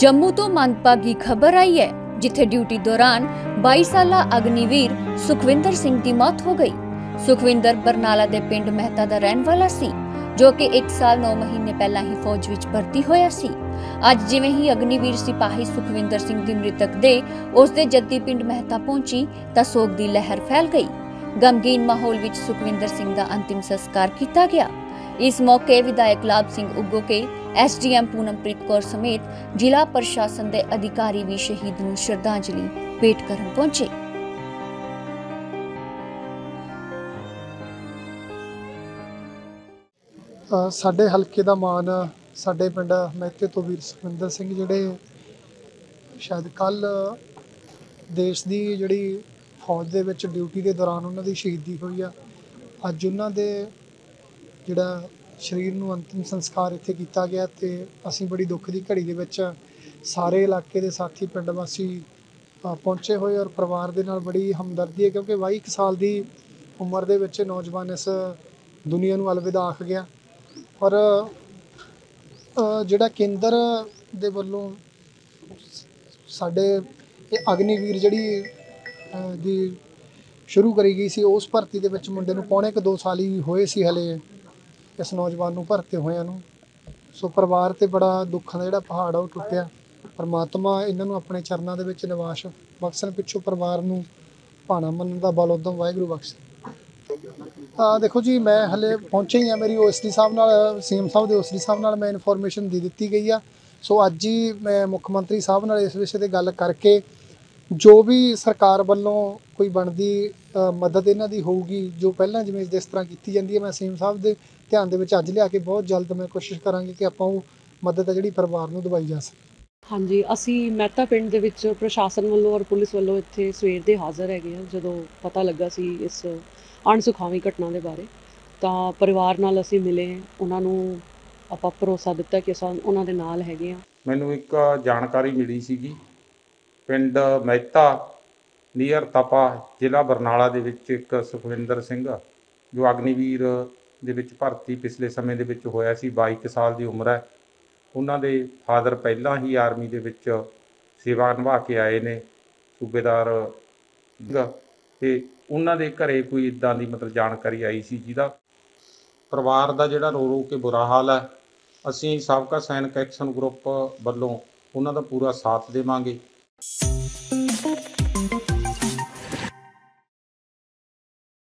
जम्मू तो मंदभागी खबर आई है, जिथे ड्यूटी दौरान 22 साला अग्निवीर सुखविंदर सिंह की मौत हो गई। सुखविंदर बरनाला दे पिंड मेहता दा रहन वाला सी, जो कि 1 साल 9 महीने पहला ही फौज विच भर्ती होया सी। अज जिवें ही अग्निवीर सिपाही सुखविंदर सिंह दी मृतक दे उसदे जद्दी पिंड मेहता पहुंची तां सोग दी लहर फैल गई। गमगीन माहौल विच सुखविंदर सिंह दा अंतिम संस्कार किया गया। इस मौके विधायक लाभ सिंह उग्गो के SDM पूनमप्रीत कौर समेत जिला प्रशासन के अधिकारी भी शहीद नूं श्रद्धांजलि भेंट करन पहुंचे। साडे हल्के दा मान साडे पिंड मेहते तो वीर सुखविंदर सिंह जिहड़े शायद कल देश की जिहड़ी फौज दे विच ड्यूटी के दौरान उन्हां दी शहीदी हुई आ। अज उन्हां दे जिहड़ा शरीर नूं अंतिम संस्कार इत्थे कीता गया ते असीं बड़ी दुख की घड़ी दे विच सारे इलाके के साथी पिंड वासी पहुंचे हुए और परिवार दे नाल बड़ी हमदर्दी है, क्योंकि 22 साल की उम्र दे विच नौजवान इस दुनिया नूं अलविदा आख गया। और जिहड़ा केंद्र दे वल्लों साडे अग्निवीर जिहड़ी दी शुरू करी गई सी, उस भर्ती दे विच मुंडे नूं पौने 2 साल ही होए सी हले इस नौजवान नूं भर्ती होया नूं। सो परिवार ते बड़ा दुखां दा जिहड़ा पहाड़ आ ओह टुटिया। परमात्मा इन्हां नूं अपने चरनां दे विच निवास बख्शण, पिछों परिवार नूं भाणा मनण दा बल उद्दम वाहिगुरू बख्शे। देखो जी, मैं हले पहुंचे ही मेरी OSD साहब नाल CM साहब दे OSD साहब नाल मैं इन्फॉर्मेशन दे दित्ती गई आ। सो अज ही मैं मुख मंत्री साहब नाल इस विषय ते गल करके जो भी सरकार वालों कोई बनदी मदद इन्हां दी होऊगी, जो पहलां जिवें जिस तरह की जाती है, मैं CM साहब दे ध्यान दे विच अज लिया के बहुत जल्द मैं कोशिश करांगी कि आपां ओह मदद जिहड़ी परिवार नूं दवाई जा सके। हाँ जी, असी मेहता पिंड दे विच प्रशासन वालों और पुलिस वालों इत्थे सवेर दे हाज़र हैगे आ। जदों पता लगा सी इस अणसुखावी घटना के बारे, तो परिवार नाल असी मिले, उन्हां नूं आपां भरोसा दिता कि असां उन्हां दे नाल हैगे आ। मैनूं एक जानकारी मिली सीगी, पिंड मेहता नीयर तपा जिला बरनाला दे विच एक सुखविंदर सिंह जो अग्निवीर दे विच भर्ती पिछले समय दे विच होया सी, 22 साल की उम्र है। उन्हां दे फादर पहलां ही आर्मी दे विच सेवा निभा के आए ने, सूबेदार ते उन्हां दे घरे कोई इदां दी मतलब जानकारी आई सी जिहदा परिवार दा जिहड़ा रो रो के बुरा हाल है। असीं साबका सैनिक एक्शन ग्रुप ਵੱਲੋਂ उन्हां दा पूरा साथ देवांगे।